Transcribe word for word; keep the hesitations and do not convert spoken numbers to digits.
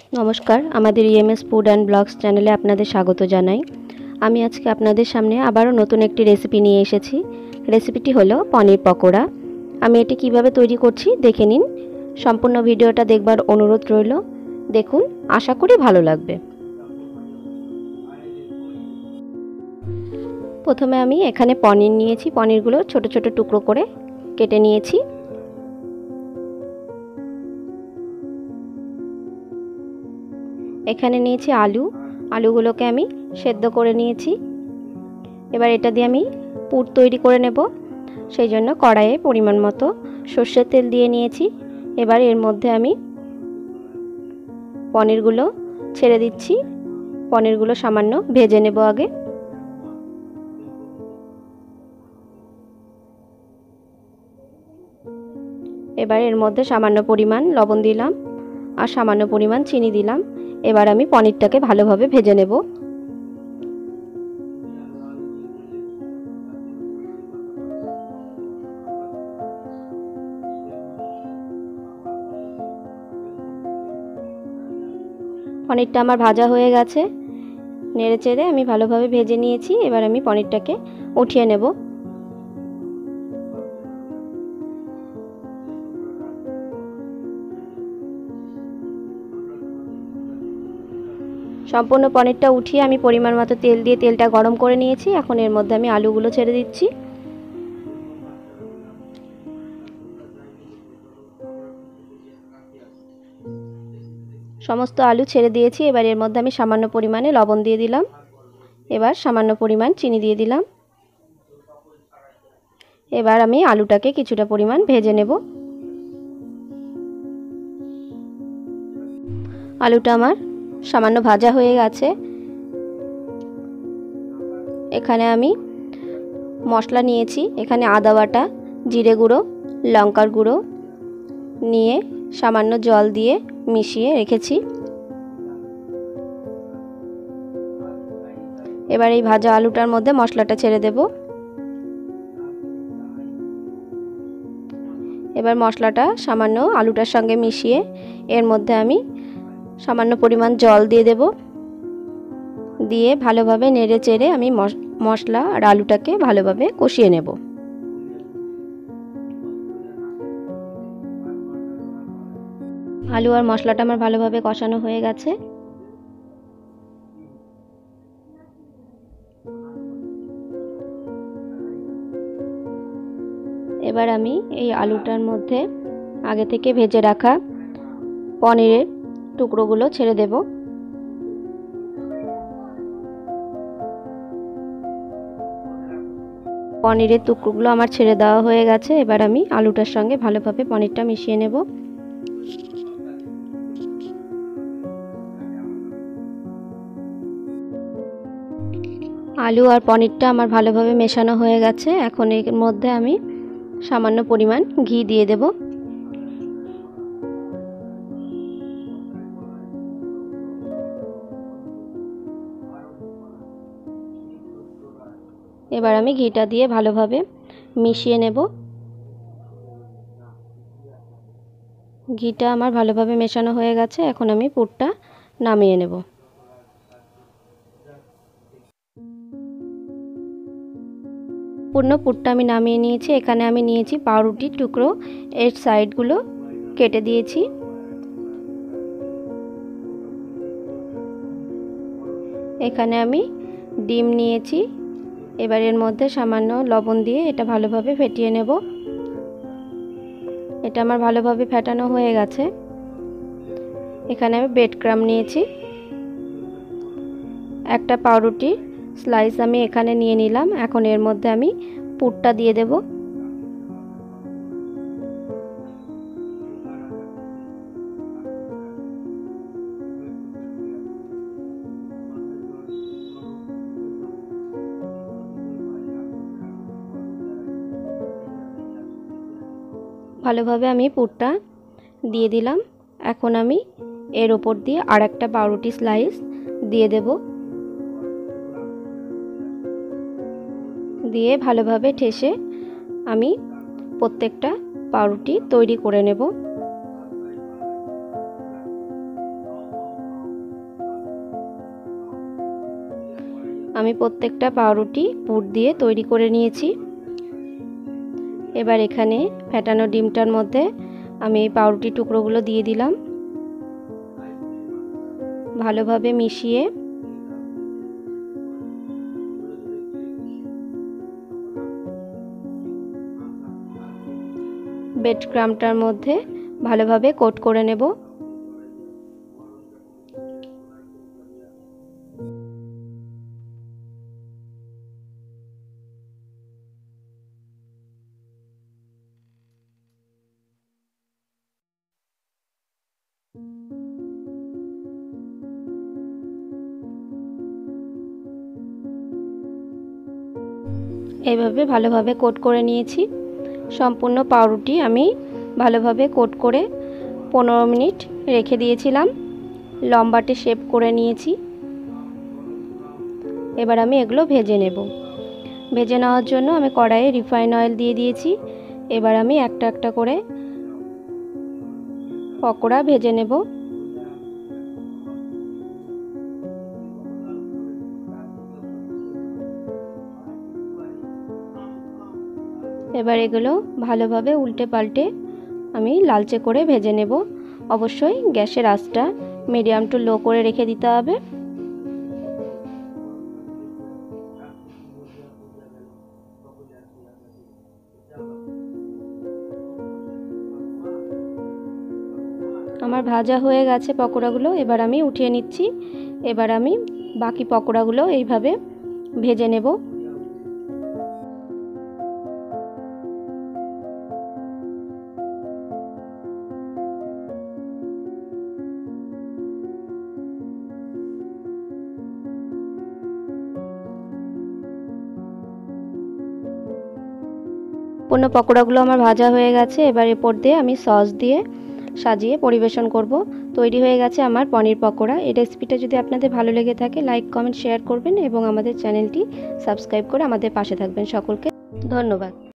নমস্কার, আমাদের EMS food and blogs চ্যানেলে আপনাদের স্বাগত জানাই। আমি আজকে আপনাদের সামনে আবারও নতুন একটি রেসিপি নিয়ে এসেছি। রেসিপিটি হলো পনির পকোড়া। আমি এটি কিভাবে তৈরি করছি দেখে নিন। সম্পূর্ণ ভিডিওটা দেখবার অনুরোধ রইল। দেখুন, আশা করি ভালো লাগবে। প্রথমে আমি এখানে পনির নিয়েছি। পনিরগুলো ছোট ছোট টুকরো করে কেটে নিয়েছি। এখানে নিয়েছি আলু। আলুগুলোকে আমি সেদ্ধ করে নিয়েছি। এবার এটা দিয়ে আমি পুর তৈরি করে নেব। সেই জন্য কড়াইয়ে পরিমাণ মতো সর্ষের তেল দিয়ে নিয়েছি। এবার এর মধ্যে আমি পনিরগুলো ছেড়ে দিচ্ছি। পনিরগুলো সামান্য ভেজে নেব আগে। এবার এর মধ্যে সামান্য পরিমাণ লবণ দিলাম আর সামান্য পরিমাণ চিনি দিলাম। এবার আমি পনিরটাকে ভালোভাবে ভেজে নেব। পনিরটা আমার ভাজা হয়ে গেছে। নেড়ে চেড়ে আমি ভালোভাবে ভেজে নিয়েছি। এবার আমি পনিরটাকে উঠিয়ে নেব। সম্পূর্ণ পনিরটা উঠিয়ে আমি পরিমাণ মতো তেল দিয়ে তেলটা গরম করে নিয়েছি। এখন এর মধ্যে আমি আলুগুলো ছেড়ে দিচ্ছি। সমস্ত আলু ছেড়ে দিয়েছি। এবার এর মধ্যে আমি সামান্য পরিমাণে লবণ দিয়ে দিলাম। এবার সামান্য পরিমাণ চিনি দিয়ে দিলাম। এবার আমি আলুটাকে কিছুটা পরিমাণ ভেজে নেব। আলুটা আমার সামান্য ভাজা হয়ে গেছে। এখানে আমি মশলা নিয়েছি। এখানে আদা বাটা, জিরে গুঁড়ো, লঙ্কার গুঁড়ো নিয়ে সামান্য জল দিয়ে মিশিয়ে রেখেছি। এবার এই ভাজা আলুটার মধ্যে মশলাটা ছেড়ে দেব। এবার মশলাটা সামান্য আলুটার সঙ্গে মিশিয়ে এর মধ্যে আমি সামান্য পরিমাণ জল দিয়ে দেব। দিয়ে ভালোভাবে নেড়ে চেড়ে আমি মশলা আর আলুটাকে ভালোভাবে কষিয়ে নেব। আলু আর মশলাটা আমার ভালোভাবে কষানো হয়ে গেছে। এবার আমি এই আলুটার মধ্যে আগে থেকে ভেজে রাখা পনিরের টুকরোগুলো ছেড়ে দেব। পনিরের টুকরোগুলো আমার ছেড়ে দেওয়া হয়ে গেছে। এবার আমি আলুটার সঙ্গে ভালোভাবে পনিরটা মিশিয়ে নেব। আলু আর পনিরটা আমার ভালোভাবে মেশানো হয়ে গেছে। এখন এর মধ্যে আমি সামান্য পরিমাণ ঘি দিয়ে দেব। এবার আমি ঘিটা দিয়ে ভালোভাবে মিশিয়ে নেব। ঘিটা আমার ভালোভাবে মেশানো হয়ে গেছে। এখন আমি পুরটা নামিয়ে নেব। পূর্ণ পুরটা আমি নামিয়ে নিয়েছি। এখানে আমি নিয়েছি পাউরুটির টুকরো। এর সাইডগুলো কেটে দিয়েছি। এখানে আমি ডিম নিয়েছি। এবার এর মধ্যে সামান্য লবণ দিয়ে এটা ভালোভাবে ফেটিয়ে নেব। এটা আমার ভালোভাবে ফেটানো হয়ে গেছে। এখানে আমি ব্রেড ক্রাম্ব নিয়েছি। একটা পাউরুটি স্লাইস আমি এখানে নিয়ে নিলাম। এখন এর মধ্যে আমি পুরটা দিয়ে দেব। ভালোভাবে আমি পুরটা দিয়ে দিলাম। এখন আমি এর ওপর দিয়ে আর একটা পাউরুটি স্লাইস দিয়ে দেব। দিয়ে ভালোভাবে ঠেসে আমি প্রত্যেকটা পাউরুটি তৈরি করে নেব। আমি প্রত্যেকটা পাউরুটি পুর দিয়ে তৈরি করে নিয়েছি। এবার এখানে ফেটানো ডিমটার মধ্যে আমি এই পাউরুটি টুকরোগুলো দিয়ে দিলাম। ভালোভাবে মিশিয়ে ব্রেড ক্রাম্বটার মধ্যে ভালোভাবে কোট করে নেব। এইভাবে ভালোভাবে কোট করে নিয়েছি। সম্পূর্ণ পাউরুটি আমি ভালোভাবে কোট করে পনেরো মিনিট রেখে দিয়েছিলাম। লম্বাটে শেপ করে নিয়েছি। এবার আমি এগুলো ভেজে নেব। ভেজে নেওয়ার জন্য আমি কড়াইয়ে রিফাইন অয়েল দিয়ে দিয়েছি। এবার আমি একটা একটা করে পকোড়া ভেজে নেব। এবার এগুলো ভালোভাবে উল্টে পাল্টে আমি লালচে করে ভেজে নেব। অবশ্যই গ্যাসের আঁচটা মিডিয়াম টু লো করে রেখে দিতে হবে। আমার ভাজা হয়ে গেছে পকোড়াগুলো, এবার আমি উঠিয়ে নিচ্ছি। এবার আমি বাকি পকোড়াগুলো এইভাবে ভেজে নেব। পূর্ণ পকোড়াগুলো আমার ভাজা হয়ে গেছে। এবার এরপর দিয়ে আমি সস দিয়ে সাজিয়ে পরিবেশন করব। তৈরি হয়ে গেছে আমার পনির পকোড়া। এই রেসিপিটা যদি আপনাদের ভালো লেগে থাকে লাইক কমেন্ট শেয়ার করবেন এবং আমাদের চ্যানেলটি সাবস্ক্রাইব করে আমাদের পাশে থাকবেন। সকলকে ধন্যবাদ।